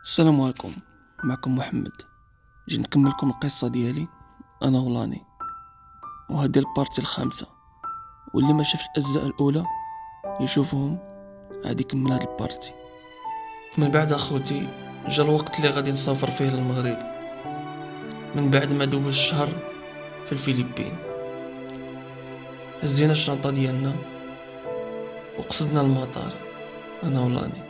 السلام عليكم. معكم محمد. جي نكمل لكم القصه ديالي انا ولاني، وهذه البارتي الخامسه، واللي ما شافش الاجزاء الاولى يشوفهم عادي يكمل هذا البارتي. من بعد اخوتي جا الوقت اللي غادي نسافر فيه للمغرب، من بعد ما دوز شهر في الفلبين. هزينا الشنطه ديالنا وقصدنا المطار انا ولاني.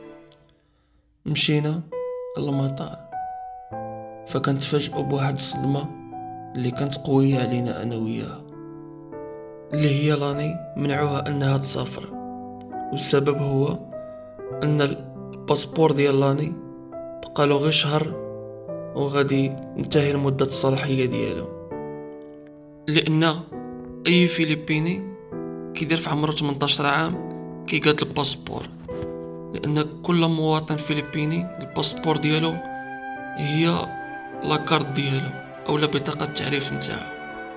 مشينا للمطار، فكنتفاجئوا بواحد الصدمه اللي كانت قويه علينا انا وياها، اللي هي لاني منعوها انها تسافر، والسبب هو ان الباسبور ديال لاني بقالو غير شهر وغادي ينتهي المده الصلاحيه ديالو. لان اي فيلبيني كيدير في عمره 18 عام كيقاد الباسبور، لان كل مواطن فلبيني الباسبور ديالو هي لاكارت ديالو او بطاقه التعريف نتاعو.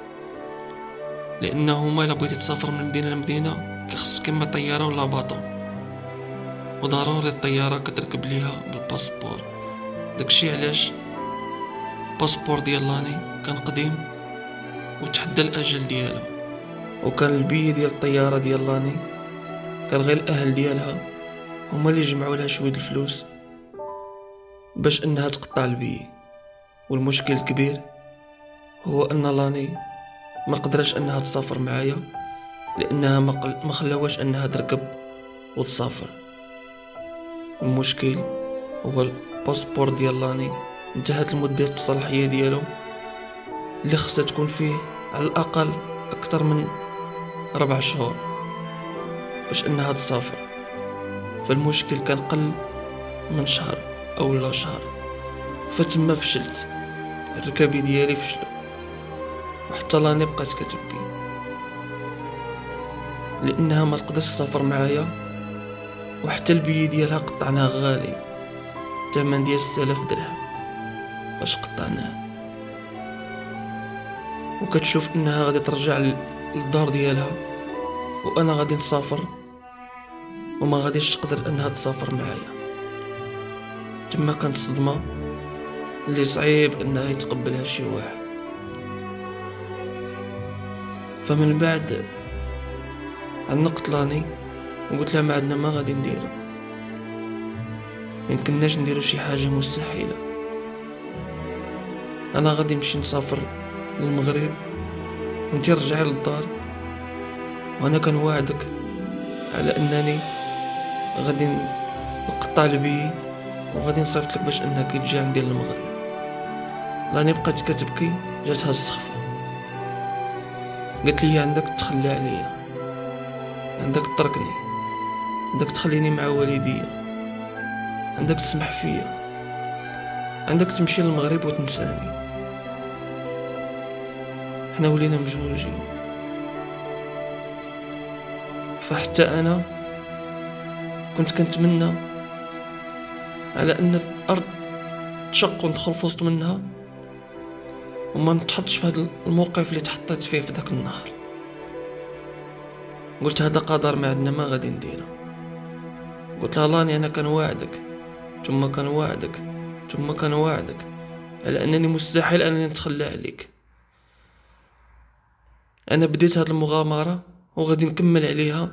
لانه هما الا بغيتي تسافر من مدينه لمدينه كيخصك اما طياره ولا باطو، وضروري الطياره كتركب ليها بالباسبور. داكشي علاش الباسبور ديال لاني كان قديم وتحدى الاجل ديالو، وكان البي ديال الطياره ديال لاني كان غير الاهل ديالها هما اللي جمعوا لها شويه الفلوس باش انها تقطع البي. والمشكل الكبير هو ان لاني ما قدرش انها تسافر معايا، لانها ما خلاوش انها تركب وتسافر. المشكل هو الباسبور ديال لاني انتهت المده الصلاحيه ديالو اللي خصها تكون فيه على الاقل اكثر من 4 شهور باش انها تسافر. فالمشكل كان قل من شهر او لا شهر، فتما فشلت. الركابي ديالي فشلوا، وحتى لاني بقات كتبكي لانها ما تقدرش تسافر معايا، وحتى البي ديالها قطعناه غالي، الثمن ديال 6000 درهم باش قطعناه. وكتشوف انها غادي ترجع للدار ديالها وانا غادي نسافر وما غاديش تقدر انها تسافر معايا. تما كانت صدمه اللي صعيب انها يتقبلها شي واحد. فمن بعد عنقت لاني وقلت لها ما عندنا ما غادي نديرو، يمكنناش نديرو شي حاجه مستحيله. انا غادي نمشي نسافر للمغرب وانتي رجعي للدار، وانا كنواعدك على انني غادي نقطع البي وغادي نصيفط لك باش انك تجي عندي للمغرب. لاني بقات كتبكي، جاتها السخفه، قالت لي عندك تخلى عليا، عندك تتركني، عندك تخليني مع والديا، عندك تسمح فيا، عندك تمشي للمغرب وتنساني. حنا ولينا مجوجين. فحتى انا كنت كنتمنى على ان الارض تشق وندخل في وسط منها وما نتحطش في هذا الموقف اللي تحطيت فيه في ذاك النهار. قلت هذا قدر، ما عندنا ما غادي نديرو. قلت لها لاني انا كنواعدك ثم كنواعدك ثم كنواعدك على انني مستحيل انني نتخلى عليك. انا بديت هذه المغامره وغادي نكمل عليها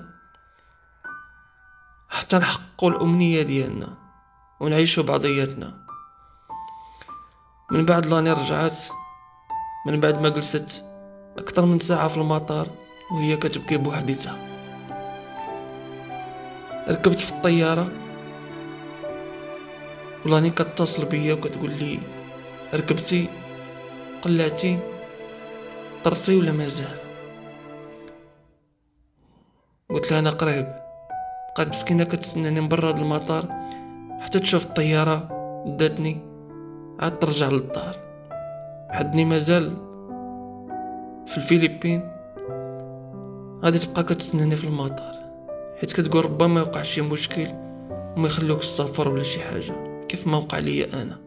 حتى نحققوا الامنيه ديالنا ونعيشوا بعضياتنا. من بعد لاني رجعت، من بعد ما جلست اكثر من ساعه في المطار وهي كتبكي بوحديتها. ركبت في الطياره ولاني كتصل بيا وكتقول لي ركبتي، قلعتي، طرتي ولا مازال؟ قلت لها انا قريب. بقات مسكينه كتسناني من برا المطار حتى تشوف الطياره داتني عاد ترجع للدار. حدني مازال في الفلبين، غادي تبقى كتسناني في المطار، حيت كتقول ربما يوقع شي مشكل وما يخلوك تسافر ولا شي حاجه كيف ما وقع ليا انا.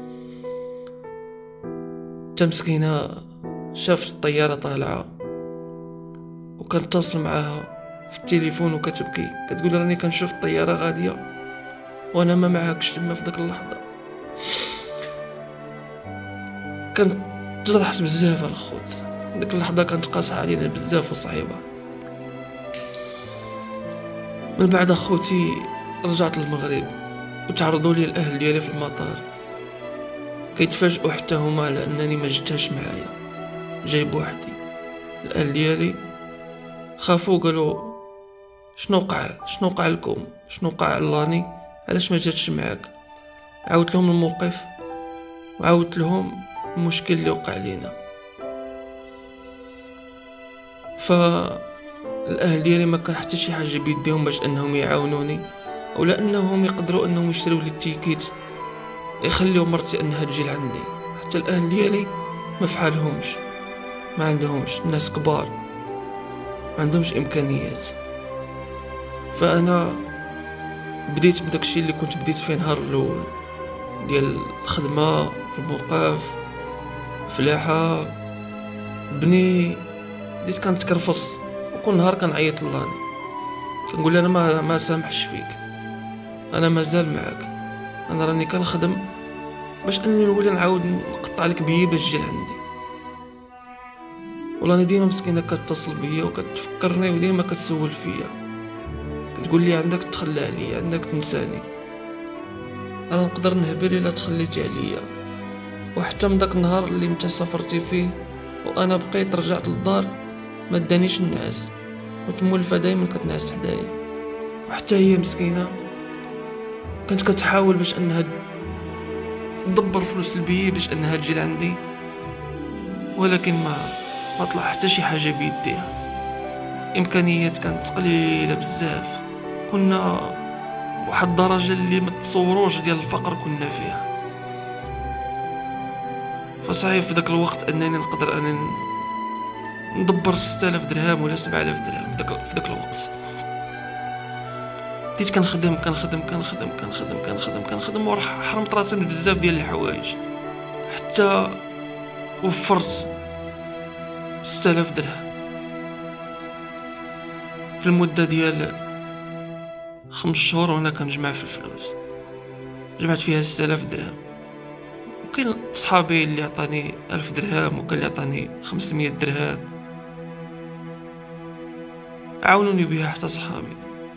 تا مسكينه شافت الطياره طالعه وكنتصل معاها في التليفون وكتبكي، كتقول راني كنشوف الطياره غاديه وانا ما معاكش تما في داك اللحظه. كانت جرحت بزاف الخوت. ديك اللحظة كانت قاسحة علينا بزاف وصعيبة. من بعد اخوتي رجعت للمغرب وتعرضوا لي الاهل ديالي في المطار، كيتفاجئوا حتى هما على انني ما جيتهاش معايا، جاي بوحدي. الاهل ديالي خافوا، قالوا شنو وقع لكم، شنو وقع لاني، علاش ما جاتش معاك؟ عاودت لهم الموقف وعاودت لهم المشكل اللي وقع لينا. فالاهل ديالي ما كان حتى شي حاجه بيديهم باش انهم يعاونوني، ولا انهم يقدروا انهم يشريو لي التيكيت يخليو مرتي انها تجي لعندي. حتى الاهل ديالي ما فحالهمش، ما عندهمش، الناس كبار ما عندهمش امكانيات. فانا بديت بداكشي اللي كنت بديت فيه نهار الاول ديال الخدمه في الموقف فلاحه بني. بديت كنتكرفص وكل نهار كنعيط لاني، كنقول انا ما سامحش فيك، انا مازال معاك، انا راني كنخدم باش اني نولي نعاود نقطع لك بيي باش تجي لعندي. ولاني ديما مسكينه كتصل بيا وكتفكرني وديما كتسول فيا، كتقول لي عندك تخلى عليا، عندك تنساني. انا نقدر نهبل الا تخليتي عليا. وحتى من داك النهار اللي انت سافرتي فيه وانا بقيت رجعت للدار ما دانيش النعاس، وتمولفه دايما كتنعس حدايا. وحتى هي مسكينه كانت كتحاول باش انها تدبر فلوس البيي باش انها تجي لعندي، ولكن ما طلع حتى شي حاجه بيديها. امكانيات كانت قليله بزاف، كنا واحد الدرجه اللي ما تصوروش ديال الفقر كنا فيها. فصعيب في داك الوقت انني نقدر انني ندبر 6000 درهم ولا 7000 درهم في داك الوقت. بديت كنخدم وراح حرمت راسي من بزاف ديال الحوايج، حتى وفرت 6000 درهم في المدة ديال 5 شهور وانا كنجمع في الفلوس. جمعت فيها 6000 درهم، وكاين صحابي اللي عطاني 1000 درهم وكان اللي عطاني 500 درهم، عاونوني بها حتى صحابي،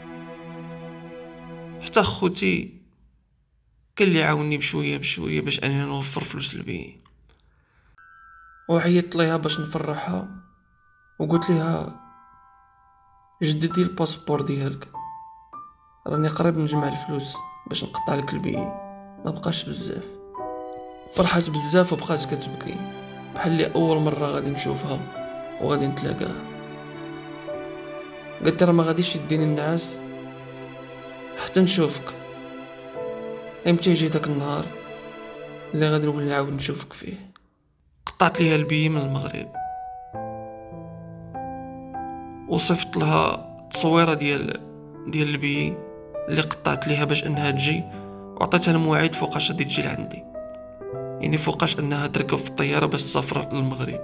حتى خوتي كان اللي عاوني بشويه باش اني نوفر فلوس البي. وعيطت ليها باش نفرحها وقلت لها جددي الباسبور ديالك، راني قريب نجمع الفلوس باش نقطع لك البي، ما بقاش بزاف. فرحات بزاف وبقات كتبكي بحال لي اول مره غادي نشوفها وغادي نتلاقاها. قلت راه ما غاديش يديني النعاس حتى نشوفك، امتى يجي داك النهار اللي غادي نولي نعاود نشوفك فيه. قطعت ليها البي من المغرب وصفت لها التصويره ديال البي اللي قطعت ليها باش انها تجي، وعطيتها الموعد فوقاش غادي تجي لعندي، يعني فوقاش انها تركب في الطياره باش تسافر للمغرب.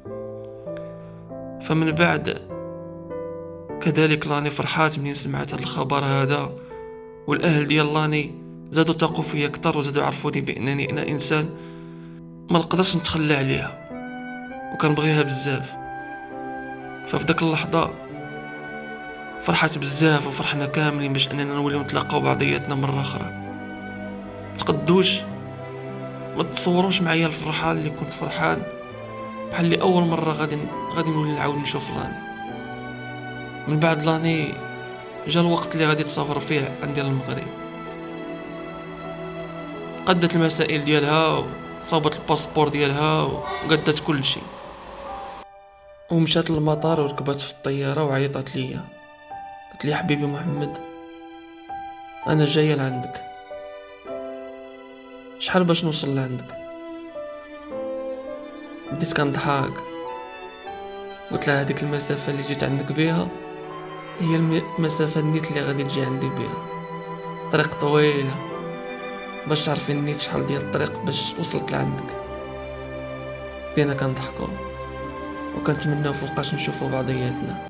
فمن بعد كذلك لاني فرحات منين سمعت هذا الخبر هذا، والاهل ديال لاني زادوا تاقوا فيا اكثر وزادوا عرفوني بانني انا انسان ما نقدرش نتخلى عليها وكنبغيها بزاف. ففي داك اللحظه فرحات بزاف وفرحنا كاملين باش اننا نوليو نتلاقاو بعضياتنا مره اخرى. تقدوش ما تصوروش معايا الفرحه اللي كنت فرحان بحال اللي اول مره غادي نولي نعاود نشوف لاني. من بعد لاني جا الوقت اللي غادي تسافر فيه عندي للمغرب، قدت المسائل ديالها وصابت الباسبور ديالها وقدت كل شيء، ومشات للمطار وركبت في الطياره وعيطت ليا، قالت لي حبيبي محمد انا جايه لعندك، شحال باش نوصل لعندك؟ بديت كنضحك، قلت لها هذيك المسافه اللي جيت عندك بها هي المسافه النيت اللي غادي تجي عندي بها، طريق طويله باش تعرفي النيت شحال ديال الطريق باش وصلت لعندك. بدينا كنضحكوا وكنتمناو فوقاش نشوفوا بعضياتنا.